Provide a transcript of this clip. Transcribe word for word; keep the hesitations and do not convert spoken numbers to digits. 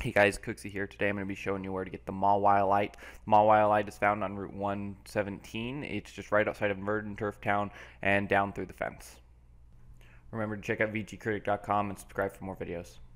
Hey guys, Cooksey here. Today I'm going to be showing you where to get the Mawilite. Mawilite is found on Route one seventeen. It's just right outside of Verdon Turf Town and down through the fence. Remember to check out V G Critic dot com and subscribe for more videos.